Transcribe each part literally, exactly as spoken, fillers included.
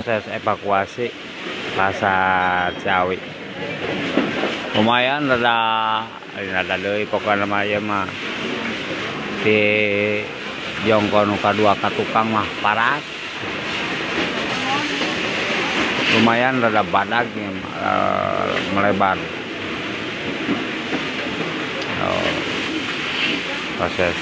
proses evakuasi pasar Ciawi. Lumayan rada rada deui pokokna mah ieu mah di jongkon nu kadua ka tukang mah parat. Lumayan rada badag ya, uh, melebar. Oh, proses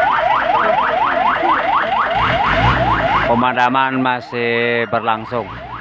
pemadaman masih berlangsung.